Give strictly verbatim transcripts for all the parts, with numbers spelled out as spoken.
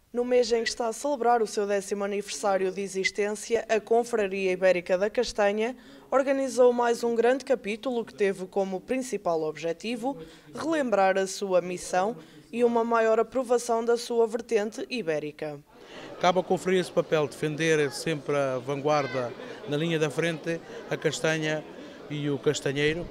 No mês em que está a celebrar o seu décimo aniversário de existência, a Confraria Ibérica da Castanha organizou mais um grande capítulo que teve como principal objetivo relembrar a sua missão e uma maior aprovação da sua vertente ibérica. Cabe à Confraria esse papel, defender sempre a vanguarda na linha da frente, a castanha e o castanheiro,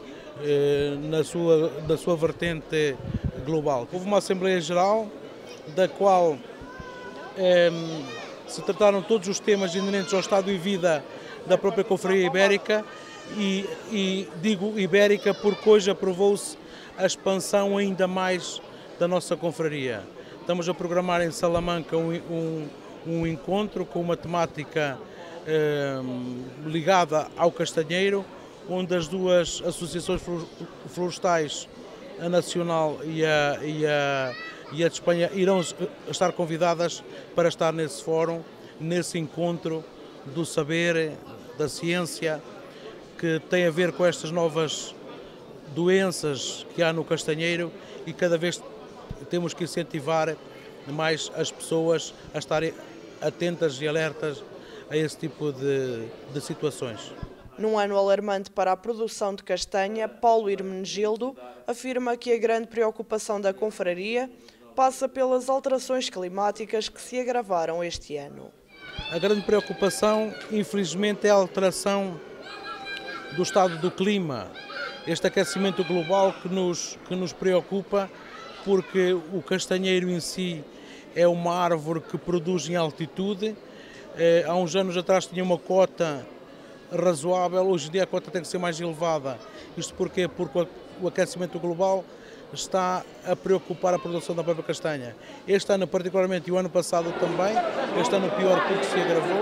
na sua, na sua vertente global. Houve uma Assembleia Geral, da qual eh, se trataram todos os temas inerentes ao estado e vida da própria Confraria Ibérica e, e digo Ibérica porque hoje aprovou-se a expansão ainda mais da nossa confraria. Estamos a programar em Salamanca um, um, um encontro com uma temática eh, ligada ao castanheiro, onde as duas associações florestais, a nacional e a, e a, e a de Espanha, irão estar convidadas para estar nesse fórum, nesse encontro do saber, da ciência, que tem a ver com estas novas doenças que há no castanheiro e cada vez temos que incentivar mais as pessoas a estarem atentas e alertas a esse tipo de, de situações. Num ano alarmante para a produção de castanha, Paulo Hermenegildo afirma que a grande preocupação da confraria passa pelas alterações climáticas que se agravaram este ano. A grande preocupação, infelizmente, é a alteração do estado do clima, este aquecimento global que nos, que nos preocupa, porque o castanheiro em si é uma árvore que produz em altitude. Eh, há uns anos atrás tinha uma cota razoável, hoje em dia a cota tem que ser mais elevada. Isto porquê? Porque o aquecimento global está a preocupar a produção da própria castanha. Este ano particularmente e o ano passado também, este ano pior porque se agravou,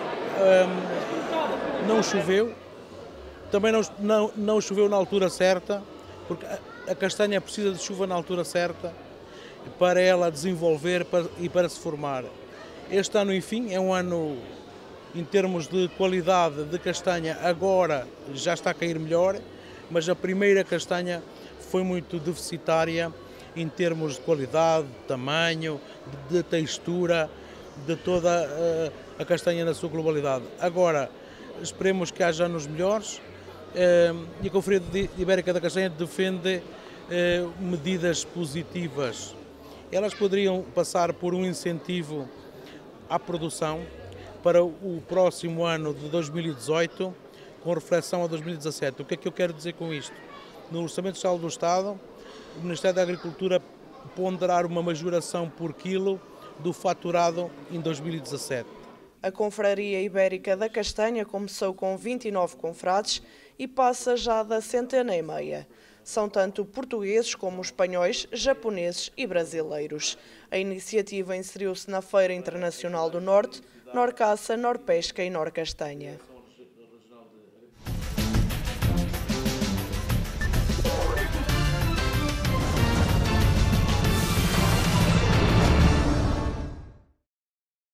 um, não choveu, também não, não, não choveu na altura certa, porque a, a castanha precisa de chuva na altura certa para ela desenvolver e para se formar. Este ano, enfim, é um ano em termos de qualidade de castanha, agora já está a cair melhor, mas a primeira castanha foi muito deficitária em termos de qualidade, de tamanho, de textura, de toda a castanha na sua globalidade. Agora, esperemos que haja anos melhores e a Confraria Ibérica da Castanha defende medidas positivas. Elas poderiam passar por um incentivo à produção para o próximo ano de dois mil e dezoito, com reflexão a dois mil e dezassete. O que é que eu quero dizer com isto? No Orçamento Geral do Estado, o Ministério da Agricultura ponderar uma majoração por quilo do faturado em dois mil e dezassete. A Confraria Ibérica da Castanha começou com vinte e nove confrades e passa já da centena e meia. São tanto portugueses como espanhóis, japoneses e brasileiros. A iniciativa inseriu-se na Feira Internacional do Norte, Norcaça, Norpesca e Norcastanha.